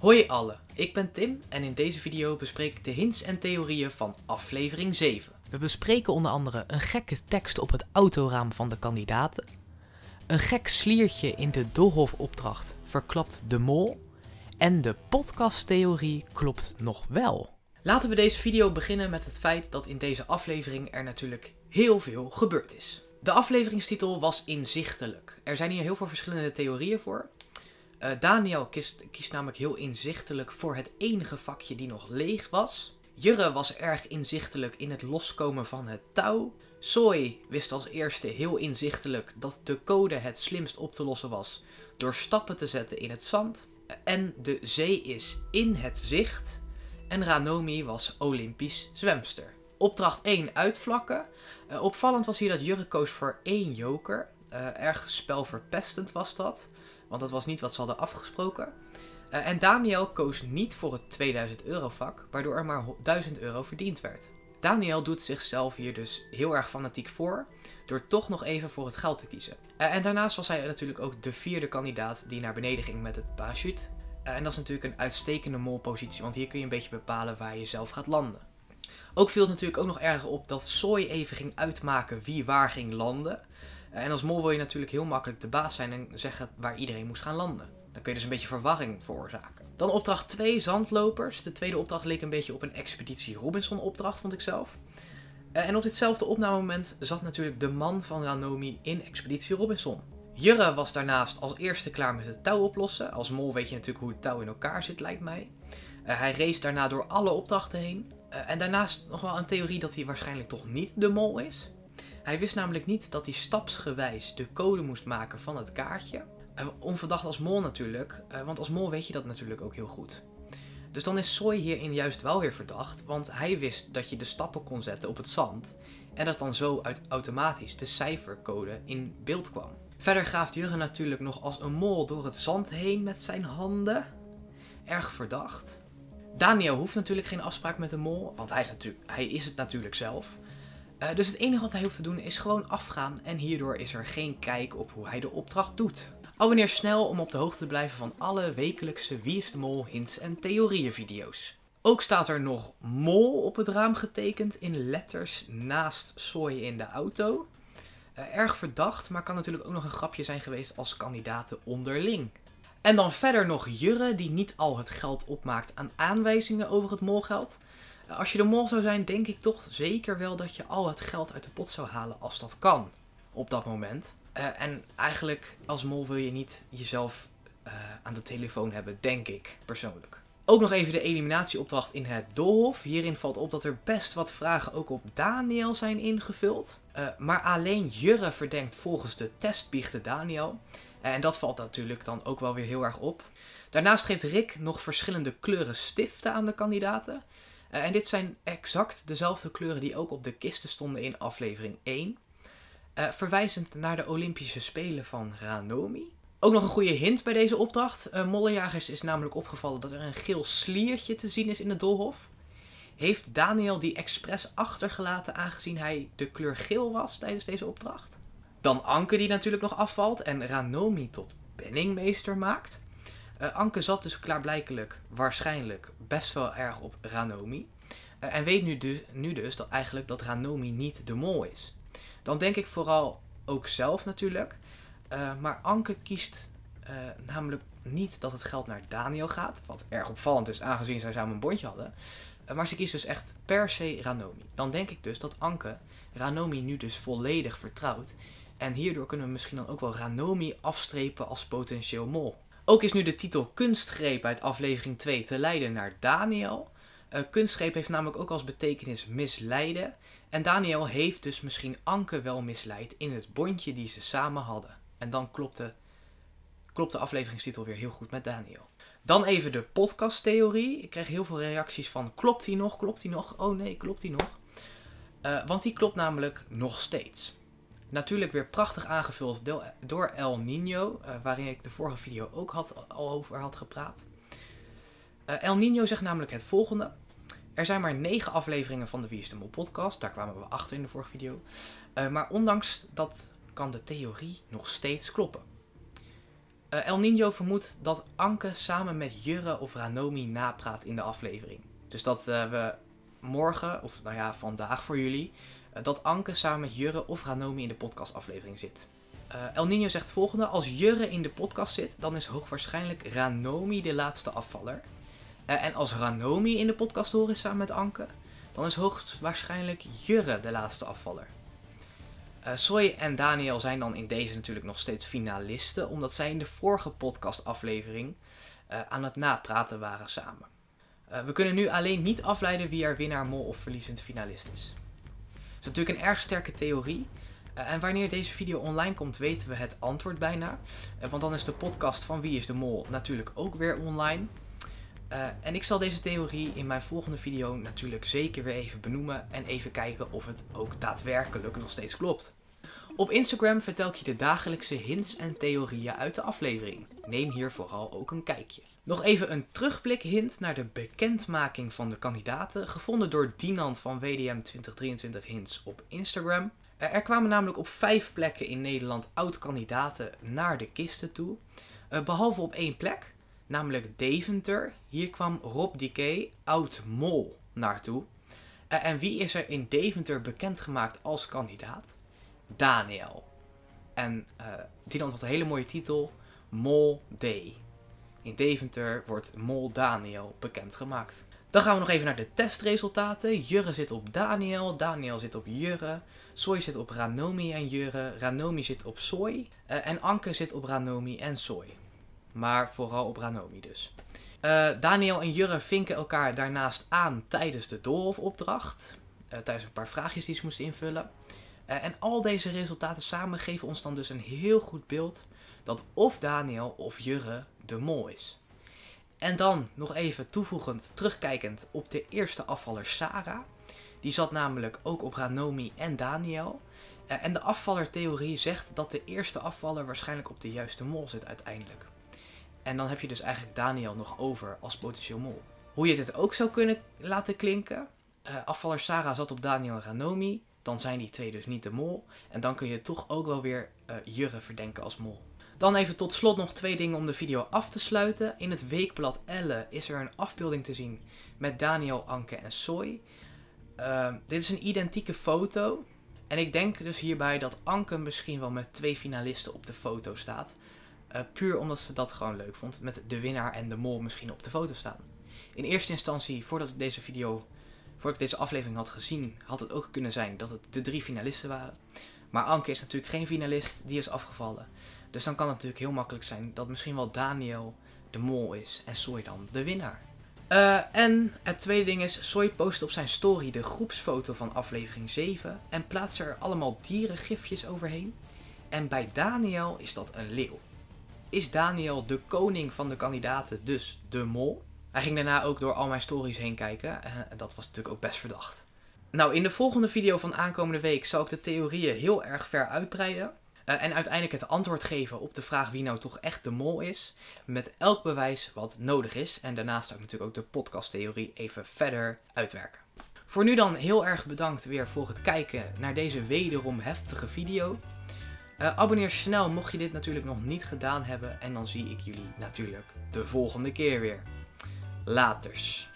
Hoi allen, ik ben Tim en in deze video bespreek ik de hints en theorieën van aflevering 7. We bespreken onder andere een gekke tekst op het autoraam van de kandidaten, een gek sliertje in de doolhofopdracht verklapt de mol en de podcasttheorie klopt nog wel. Laten we deze video beginnen met het feit dat in deze aflevering er natuurlijk heel veel gebeurd is. De afleveringstitel was inzichtelijk. Er zijn hier heel veel verschillende theorieën voor. Daniel kiest namelijk heel inzichtelijk voor het enige vakje die nog leeg was. Jurre was erg inzichtelijk in het loskomen van het touw. Soy wist als eerste heel inzichtelijk dat de code het slimst op te lossen was door stappen te zetten in het zand. En de zee is in het zicht. En Ranomi was Olympisch zwemster. Opdracht 1 uitvlakken. Opvallend was hier dat Jurre koos voor 1 joker. Erg spelverpestend was dat. Want dat was niet wat ze hadden afgesproken. En Daniel koos niet voor het 2000 euro vak, waardoor er maar 1000 euro verdiend werd. Daniel doet zichzelf hier dus heel erg fanatiek voor, door toch nog even voor het geld te kiezen. En daarnaast was hij natuurlijk ook de 4e kandidaat die naar beneden ging met het parachute. En dat is natuurlijk een uitstekende molpositie, want hier kun je een beetje bepalen waar je zelf gaat landen. Ook viel het natuurlijk ook nog erg op dat Soy even ging uitmaken wie waar ging landen. En als mol wil je natuurlijk heel makkelijk de baas zijn en zeggen waar iedereen moest gaan landen. Dan kun je dus een beetje verwarring veroorzaken. Dan opdracht 2, zandlopers. De tweede opdracht leek een beetje op een Expeditie Robinson opdracht, vond ik zelf. En op ditzelfde opnamemoment zat natuurlijk de man van Ranomi in Expeditie Robinson. Jurre was daarnaast als eerste klaar met het touw oplossen. Als mol weet je natuurlijk hoe het touw in elkaar zit, lijkt mij. Hij race daarna door alle opdrachten heen. En daarnaast nog wel een theorie dat hij waarschijnlijk toch niet de mol is. Hij wist namelijk niet dat hij stapsgewijs de code moest maken van het kaartje. Onverdacht als mol natuurlijk, want als mol weet je dat natuurlijk ook heel goed. Dus dan is Soy hierin juist wel weer verdacht, want hij wist dat je de stappen kon zetten op het zand. En dat dan zo automatisch de cijfercode in beeld kwam. Verder graaft Jurre natuurlijk nog als een mol door het zand heen met zijn handen. Erg verdacht. Daniel hoeft natuurlijk geen afspraak met de mol, want hij is het natuurlijk zelf. Dus het enige wat hij hoeft te doen is gewoon afgaan en hierdoor is er geen kijk op hoe hij de opdracht doet. Abonneer snel om op de hoogte te blijven van alle wekelijkse Wie is de Mol hints en theorieën video's. Ook staat er nog mol op het raam getekend in letters naast Soy in de auto. Erg verdacht, maar kan natuurlijk ook nog een grapje zijn geweest als kandidaten onderling. En dan verder nog Jurre die niet al het geld opmaakt aan aanwijzingen over het molgeld. Als je de mol zou zijn, denk ik toch zeker wel dat je al het geld uit de pot zou halen als dat kan. Op dat moment. En eigenlijk als mol wil je niet jezelf aan de telefoon hebben, denk ik persoonlijk. Ook nog even de eliminatieopdracht in het doolhof. Hierin valt op dat er best wat vragen ook op Daniel zijn ingevuld. Maar alleen Jurre verdenkt volgens de testbiechten Daniel. En dat valt natuurlijk dan ook wel weer heel erg op. Daarnaast geeft Rick nog verschillende kleuren stiften aan de kandidaten. En dit zijn exact dezelfde kleuren die ook op de kisten stonden in aflevering 1. Verwijzend naar de Olympische Spelen van Ranomi. Ook nog een goede hint bij deze opdracht. Mollejagers is namelijk opgevallen dat er een geel sliertje te zien is in het doolhof. Heeft Daniel die expres achtergelaten aangezien hij de kleur geel was tijdens deze opdracht? Dan Anke die natuurlijk nog afvalt en Ranomi tot penningmeester maakt. Anke zat dus klaarblijkelijk waarschijnlijk best wel erg op Ranomi. En weet nu dus dat eigenlijk dat Ranomi niet de mol is. Dan denk ik vooral ook zelf natuurlijk. Maar Anke kiest namelijk niet dat het geld naar Daniel gaat. Wat erg opvallend is aangezien zij samen een bondje hadden. Maar ze kiest dus echt per se Ranomi. Dan denk ik dus dat Anke Ranomi nu dus volledig vertrouwt. En hierdoor kunnen we misschien dan ook wel Ranomi afstrepen als potentieel mol. Ook is nu de titel Kunstgreep uit aflevering 2 te leiden naar Daniel. Kunstgreep heeft namelijk ook als betekenis misleiden. En Daniel heeft dus misschien Anke wel misleid in het bondje die ze samen hadden. En dan klopt de afleveringstitel weer heel goed met Daniel. Dan even de podcasttheorie. Ik kreeg heel veel reacties van klopt die nog, klopt die nog? Oh nee, klopt die nog? Want die klopt namelijk nog steeds. Natuurlijk weer prachtig aangevuld door El Nino, waarin ik de vorige video ook al over had gepraat. El Nino zegt namelijk het volgende. Er zijn maar 9 afleveringen van de Wie is de Mol podcast, daar kwamen we achter in de vorige video. Maar ondanks dat kan de theorie nog steeds kloppen. El Nino vermoedt dat Anke samen met Jurre of Ranomi napraat in de aflevering. Dus dat we morgen, of nou ja, vandaag voor jullie, dat Anke samen met Jurre of Ranomi in de podcastaflevering zit. El Nino zegt het volgende: als Jurre in de podcast zit, dan is hoogwaarschijnlijk Ranomi de laatste afvaller. En als Ranomi in de podcast te horen is samen met Anke, dan is hoogstwaarschijnlijk Jurre de laatste afvaller. Soy en Daniel zijn dan in deze natuurlijk nog steeds finalisten, omdat zij in de vorige podcastaflevering aan het napraten waren samen. We kunnen nu alleen niet afleiden wie er winnaar, mol of verliezend finalist is. Dat is natuurlijk een erg sterke theorie. En wanneer deze video online komt, weten we het antwoord bijna. Want dan is de podcast van Wie is de Mol natuurlijk ook weer online. En ik zal deze theorie in mijn volgende video natuurlijk zeker weer even benoemen en even kijken of het ook daadwerkelijk nog steeds klopt. Op Instagram vertel ik je de dagelijkse hints en theorieën uit de aflevering. Neem hier vooral ook een kijkje. Nog even een terugblik hint naar de bekendmaking van de kandidaten, gevonden door Dinant van WDM 2023 Hints op Instagram. Er kwamen namelijk op 5 plekken in Nederland oud-kandidaten naar de kisten toe, behalve op 1 plek. Namelijk Deventer. Hier kwam Rob Dikey, oud-mol, naartoe. En wie is er in Deventer bekendgemaakt als kandidaat? Daniel. En die had een hele mooie titel. Mol D. In Deventer wordt Mol Daniel bekendgemaakt. Dan gaan we nog even naar de testresultaten. Jurre zit op Daniel. Daniel zit op Jurre. Soy zit op Ranomi en Jurre. Ranomi zit op Soy. En Anke zit op Ranomi en Soy. Maar vooral op Ranomi dus. Daniel en Jurre vinken elkaar daarnaast aan tijdens de doolhofopdracht. Tijdens een paar vraagjes die ze moesten invullen. En al deze resultaten samen geven ons dan dus een heel goed beeld dat of Daniel of Jurre de mol is. En dan nog even toevoegend, terugkijkend op de eerste afvaller Sarah. Die zat namelijk ook op Ranomi en Daniel. En de afvallertheorie zegt dat de eerste afvaller waarschijnlijk op de juiste mol zit uiteindelijk. En dan heb je dus eigenlijk Daniel nog over als potentieel mol. Hoe je dit ook zou kunnen laten klinken. Afvaller Sarah zat op Daniel en Ranomi. Dan zijn die twee dus niet de mol. En dan kun je toch ook wel weer Jurre verdenken als mol. Dan even tot slot nog 2 dingen om de video af te sluiten. In het weekblad Elle is er een afbeelding te zien met Daniel, Anke en Soy. Dit is een identieke foto. En ik denk dus hierbij dat Anke misschien wel met 2 finalisten op de foto staat. Puur omdat ze dat gewoon leuk vond. Met de winnaar en de mol misschien op de foto staan. In eerste instantie, voordat ik deze aflevering had gezien, had het ook kunnen zijn dat het de 3 finalisten waren. Maar Anke is natuurlijk geen finalist, die is afgevallen. Dus dan kan het natuurlijk heel makkelijk zijn dat misschien wel Daniel de mol is en Soy dan de winnaar. En het tweede ding is, Soy post op zijn story de groepsfoto van aflevering 7 en plaatst er allemaal dierengifjes overheen. En bij Daniel is dat een leeuw. Is Daniel de koning van de kandidaten, dus de mol? Hij ging daarna ook door al mijn stories heen kijken en dat was natuurlijk ook best verdacht. Nou, in de volgende video van aankomende week zal ik de theorieën heel erg ver uitbreiden. En uiteindelijk het antwoord geven op de vraag wie nou toch echt de mol is. Met elk bewijs wat nodig is. En daarnaast zal ik natuurlijk ook de podcasttheorie even verder uitwerken. Voor nu dan heel erg bedankt weer voor het kijken naar deze wederom heftige video. Abonneer snel mocht je dit natuurlijk nog niet gedaan hebben. En dan zie ik jullie natuurlijk de volgende keer weer. Laters.